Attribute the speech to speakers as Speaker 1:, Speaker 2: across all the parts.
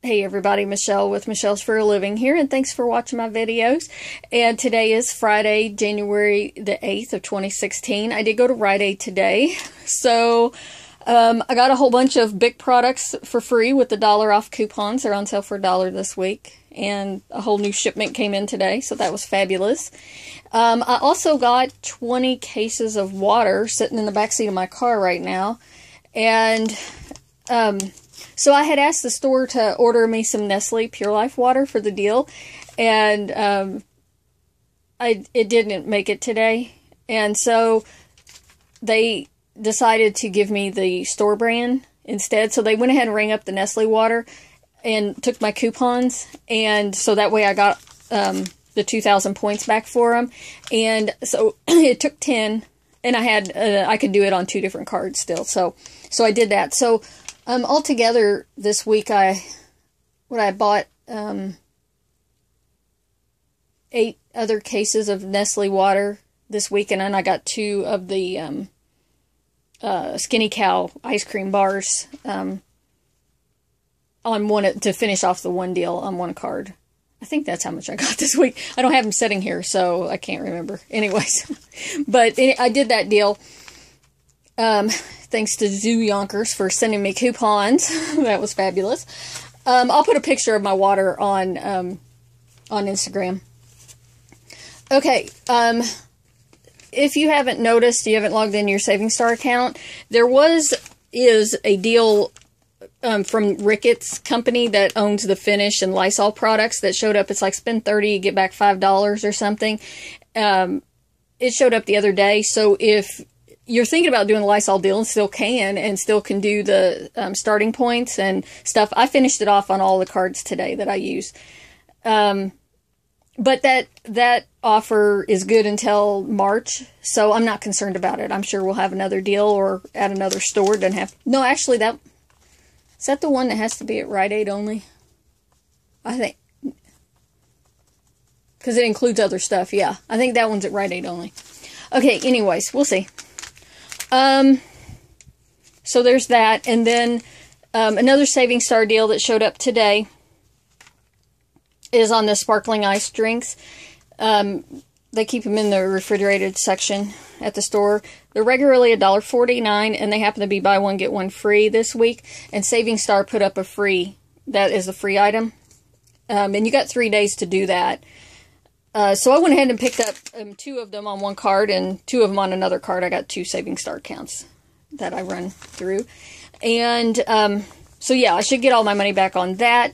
Speaker 1: Hey everybody, Michelle with Michelle's for a Living here, and thanks for watching my videos. And today is Friday, January the 8th of 2016. I did go to Rite Aid today, so I got a whole bunch of Bic products for free with the $1 off coupons. They're on sale for $1 this week, and a whole new shipment came in today, so that was fabulous. I also got 20 cases of water sitting in the backseat of my car right now, and so I had asked the store to order me some Nestle Pure Life water for the deal, and it didn't make it today, and so they decided to give me the store brand instead. So they went ahead and rang up the Nestle water and took my coupons, and so that way I got the 2,000 points back for them. And so it took 10, and I could do it on 2 different cards still. So I did that. So altogether this week I bought 8 other cases of Nestle water this week, and then I got 2 of the Skinny Cow ice cream bars on one to finish off the one deal on one card. I think that's how much I got this week. I don't have them sitting here, so I can't remember. Anyways, but I did that deal. Thanks to Zoo Yonkers for sending me coupons. That was fabulous. I'll put a picture of my water on Instagram. Okay, if you haven't noticed, you haven't logged in your SavingStar account, there is a deal from Ricketts Company that owns the Finish and Lysol products that showed up. It's like spend $30, get back $5 or something. It showed up the other day, so if you're thinking about doing the Lysol deal and still can do the starting points and stuff, I finished it off on all the cards today that I use. But that offer is good until March, so I'm not concerned about it. I'm sure we'll have another deal or at another store. No, actually, is that the one that has to be at Rite Aid only? I think, because it includes other stuff. Yeah, I think that one's at Rite Aid only. Okay, anyways, we'll see. So there's that, and then another SavingStar deal that showed up today is on the sparkling ice drinks. They keep them in the refrigerated section at the store. They're regularly $1.49, and they happen to be buy one get one free this week. And SavingStar put up that is a free item, and you got 3 days to do that. So I went ahead and picked up 2 of them on one card and 2 of them on another card. I got 2 SavingStar accounts that I run through. And so yeah, I should get all my money back on that.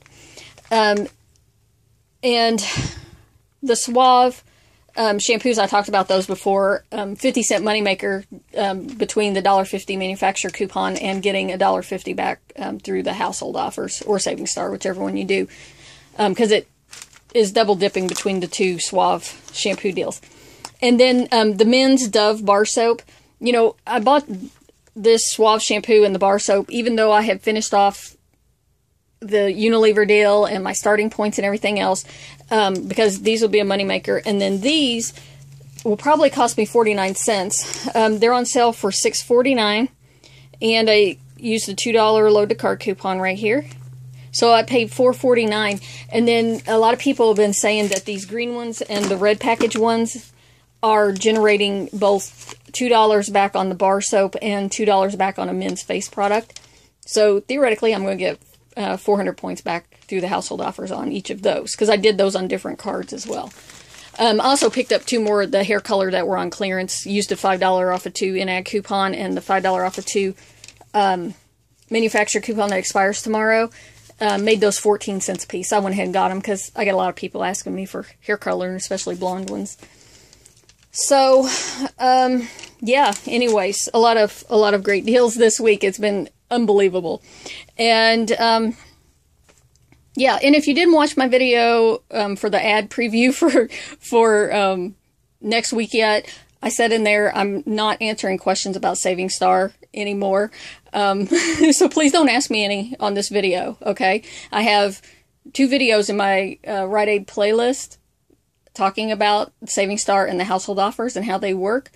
Speaker 1: And the Suave shampoos, I talked about those before. 50-cent moneymaker between the $1.50 manufacturer coupon and getting $1.50 back through the household offers or SavingStar, whichever one you do. Because it is double dipping between the 2 Suave shampoo deals. And then the men's Dove bar soap. You know, I bought this Suave shampoo and the bar soap even though I had finished off the Unilever deal and my starting points and everything else, because these will be a moneymaker. And then these will probably cost me 49 cents. They're on sale for $6.49, and I used the $2 load to card coupon right here. So I paid $4.49, and then a lot of people have been saying that these green ones and the red package ones are generating both $2 back on the bar soap and $2 back on a men's face product. So theoretically, I'm going to get 400 points back through the household offers on each of those, because I did those on different cards as well. I also picked up 2 more of the hair color that were on clearance. Used a $5 off of 2 in-ad coupon and the $5 off of 2 manufacturer coupon that expires tomorrow. Made those 14 cents a piece. I went ahead and got them because I get a lot of people asking me for hair color, and especially blonde ones. So, yeah, anyways, a lot of great deals this week. It's been unbelievable. And, yeah, and if you didn't watch my video, for the ad preview for next week yet, I said in there, I'm not answering questions about SavingStar anymore. So please don't ask me any on this video, okay? I have 2 videos in my Rite Aid playlist talking about SavingStar and the household offers and how they work.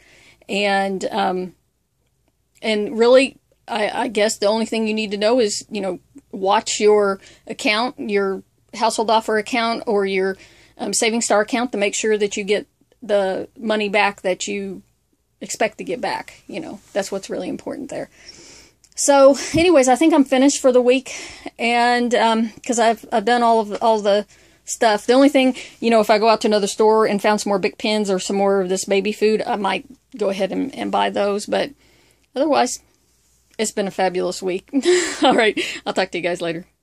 Speaker 1: And really, I guess the only thing you need to know is, you know, watch your account, your household offer account or your Saving Star account to make sure that you get the money back that you expect to get back. You know, that's what's really important there. So anyways, I think I'm finished for the week, and because I've done all the stuff. The only thing, you know, if I go out to another store and found some more Bic pens or some more of this baby food, I might go ahead and buy those. But otherwise, it's been a fabulous week. All right, I'll talk to you guys later.